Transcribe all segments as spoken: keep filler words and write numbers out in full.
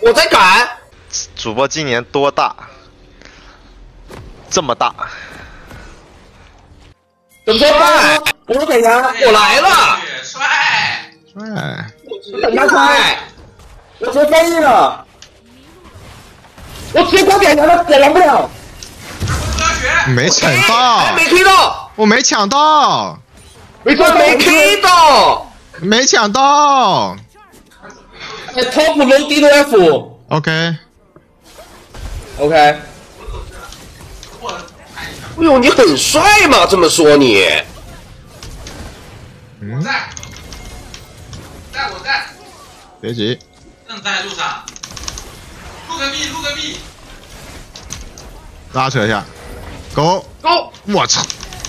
我在赶。 主播今年多大？这么大？ 怎么办？我说给他，我来了。 帅帅！ 我等他开，我直接飞了。我直接光点燃了，点燃不了。 没抢到， 没 K 到， 我没抢到， 没错，没 K 到， 没抢到。 哎 ，top low 低的 F。 OK。 OK。哎呦，你很帅嘛？这么说你？ 我在，在我在。 别急。 正在路上。录个币，录个币。 拉扯一下。Go Go！ 我操！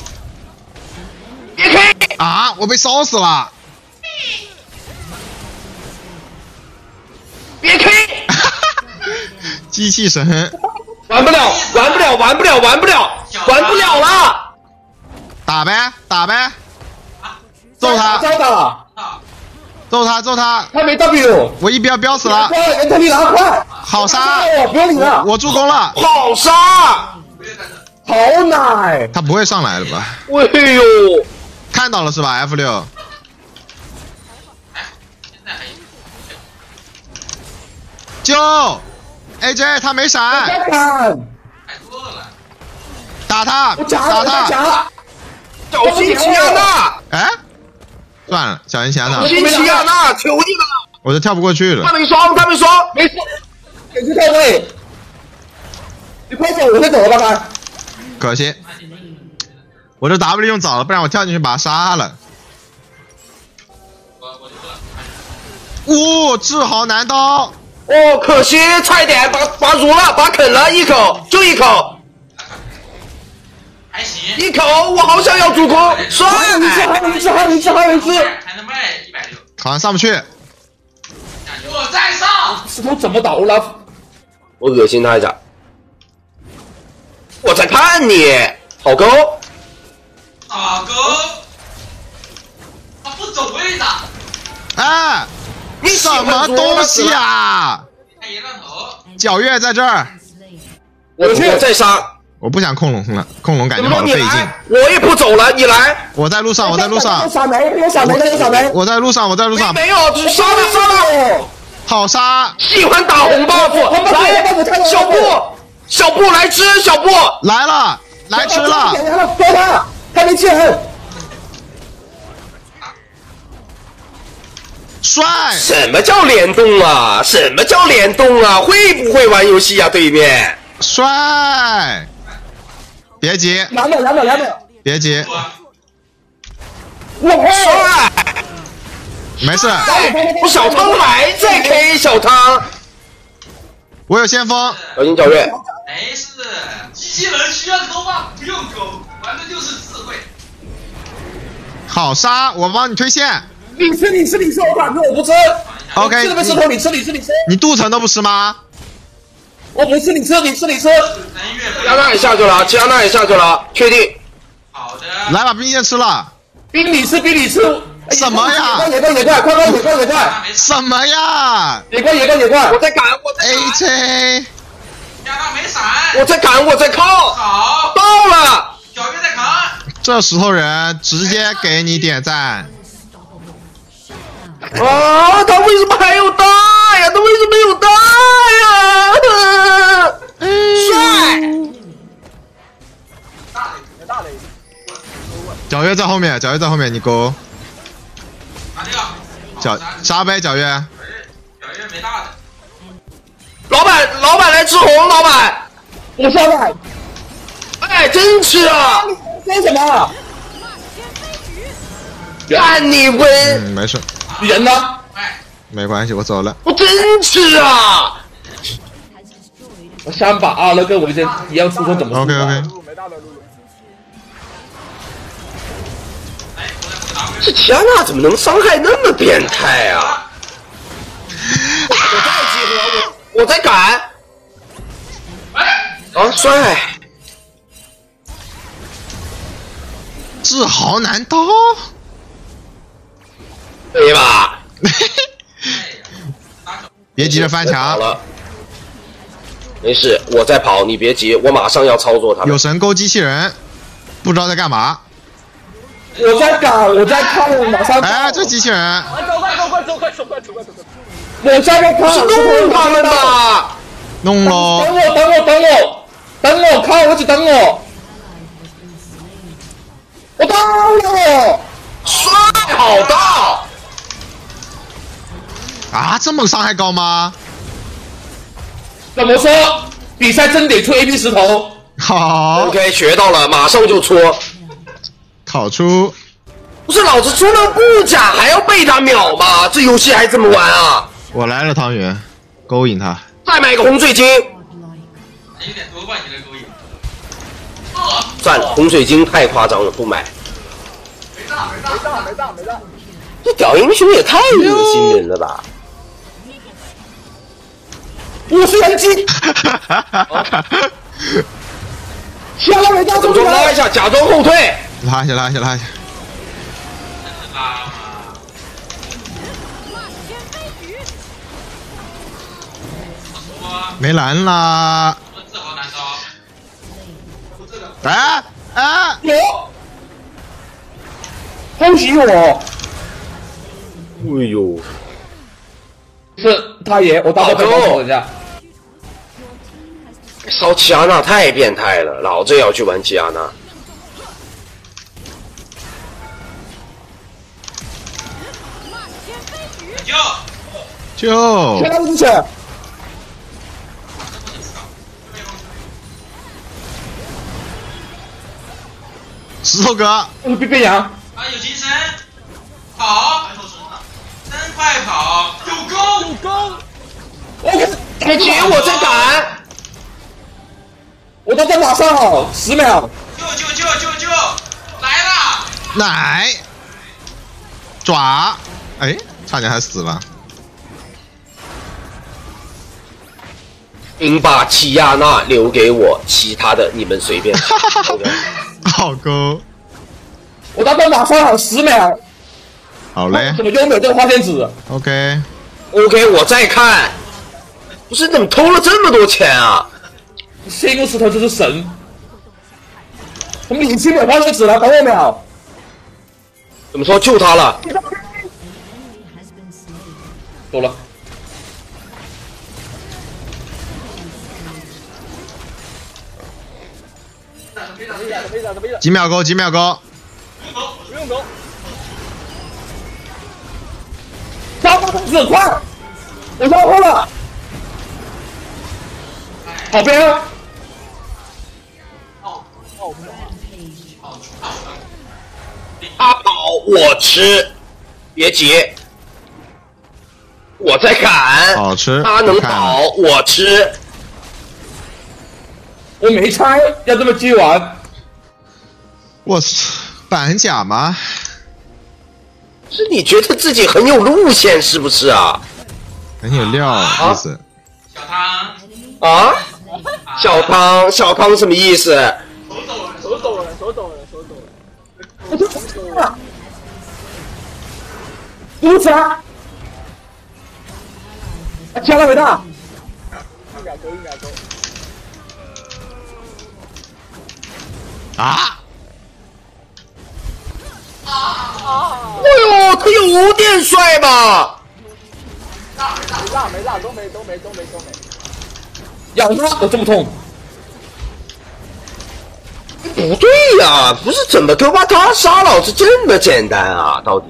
别开！ 啊！我被烧死了！ 别开！ 机器神， 玩不了，玩不了，玩不了，玩不了，玩不了了！ 打呗，打呗！揍他！ 招打！ 揍他！揍他！ 他没 W， 我一标标死了！ 快，人特力拿快！ 好杀！ 不用理了， 我助攻了！ 好杀！好奶！ 他不会上来的吧？ 哎呦！ 看到了是吧 ？F 六。救 ！A J 他没闪。打他！打他！ 小心齐亚娜！ 哎，算了，小心齐亚娜。 小心齐亚娜，求你了！ 我都跳不过去了。 他没双，他没双，没事。给去太位。你快走，我快走了，爸爸。 可惜，我这 W 用早了，不然我跳进去把他杀了。哦，志豪男刀。 哦，可惜，差一点把把辱了，把啃了一口，就一口。 还行。 一口，我好想要主攻，帅！还有一次，还有一次，还有一次，还有一次。 还能卖一百六。 好像上不去。 我在上。 石头怎么倒了？我恶心他一下。我在看你，好勾。 好勾。他不走位的。 哎， 你什么东西啊？ 开野浪头。 皎月在这儿。 我去再杀。 我不想控龙了，控龙感觉好费劲。 我也不走了，你来。 我在路上，我在路上。 小梅，有小梅，有小梅。 我在路上，我在路上。 没有，杀了杀了。 好杀！ 喜欢打红 buff， 来，小布，小布来吃，小布来了，来吃了。 抓他，他没钱。 帅！ 什么叫联动啊？什么叫联动啊？会不会玩游戏啊？对面帅！别急， 两秒，两秒，两秒， 别急。 我帅！ 没事。 我小汤还在 K 小汤。 我有先锋。 小心皎月。 没事，机器人需要勾吗？不用勾，玩的就是智慧。 好杀！我帮你推线。 你吃，你吃，你吃，我反正我不吃。 OK。 吃那个石头，你吃，你吃，你吃。 你镀层都不吃吗？ 我不吃，你吃，你吃，你吃。齐亚娜也下去了，齐亚娜也下去了，确定。 好的。 来把兵线吃了。 兵你吃，兵你吃。 什么呀？ 野怪野怪，快快野怪野怪！ 什么呀？ 野怪野怪野怪！我在赶，我在 A J。 亚娜没闪。 我在赶，我在靠。 好。 到了。 皎月在扛。 这石头人直接给你点赞。 啊！他为什么还有大呀？他为什么有大呀？帅！大雷， 皎月在后面，皎月在后面，你勾。 打这个。 皎杀呗，皎月。 皎月没大的。 老板，老板来吃红，老板。我杀了。哎，真吃啊！干什么？干你温。 嗯，没事。 人呢？ 没关系，我走了。 我真吃啊！我想把阿乐跟维珍一样出手怎么 ？OK OK。 这齐亚娜怎么能伤害那么变态啊？我再集合，我我在赶。啊，帅！ 志豪男刀。 可以吧？ 别急着翻墙。 没事，我在跑，你别急，我马上要操作他们。 有神勾机器人，不知道在干嘛。 我在赶，我在看，我马上。 哎，这机器人。 走快走快走快走快走快走快！我在那看， 是弄他们吧？ 弄喽！ 等我等我等我等我，靠我去等我！我到了！ 帅，好大！ 啊，这么伤害高吗？ 怎么说？比赛真得出 A P 石头。 好 ，OK， 学到了，马上就戳。 烤出。 不是老子出了布甲还要被他秒吗？这游戏还怎么玩啊？ 我来了，汤圆，勾引他。 再买个红水晶。 有点多吧，你这勾引。 算了，红水晶太夸张了，不买。 没大没大没大没大没大。 这屌英雄也太恶心人了吧！ 我是人机。下来没到， 怎么说？拉一下，假装后退。 拉一下，拉一下，拉一下。 拉嘛。 没蓝啦！ 这好难招。 哎哎！ 有，恭喜我！ 哎呦， 是他爷，我大概帮手一下。 烧齐亚娜太变态了，老子也要去玩齐亚娜。 救！ 救！ 先拉出去。 石头哥， 我是变羊。 啊，有精神，跑，白头神了，真快跑，有钩，有钩。 OK， 别急，我在赶。 我都在马上了，十秒。 救救救救救！来啦！ 奶爪，哎，差点还死了。 请把齐亚娜留给我，其他的你们随便。 好勾， 我到马上了，十秒。 好嘞。 怎么又没有这个花仙子 ？OK。 OK， 我再看。不是，怎么偷了这么多钱啊？ 仙宫石头就是神。我们已经没有花仙子了，等我秒。 怎么说救他了？ 走了。 几秒勾？几秒勾？ 不用走。杀花仙子快！我杀花了。好边。 他跑我吃，别急，我在赶。 好吃。 他能跑我吃。 我没猜要这么接完。 我操，板甲吗？ 是你觉得自己很有路线是不是啊？ 很有料意思。 小汤啊？小汤，小汤什么意思？ 手抖了，手抖了，手抖了，手抖了。 我就死了。不是啊！加了没大？一秒钟，一秒钟。 啊！ 哎呦，他有点帅吧？ 没大没大都没都没都没都没。养他我这么痛？ 不对呀、啊，不是怎么都把他杀老子这么简单啊？到底？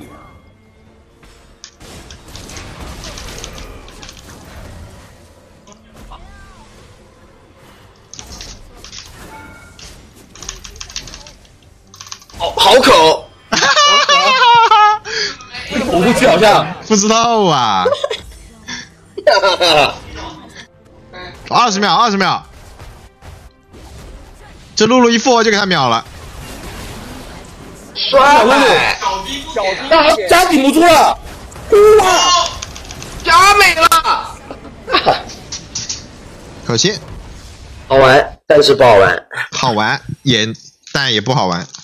哦，好口。 这个跑出去好像不知道啊。二十秒，二十秒。这露露一复活就给他秒了。 帅！ 小逼不给啊，加顶不住了，哇， 加美了。 可惜。 好玩，但是不好玩。 好玩也，但也不好玩。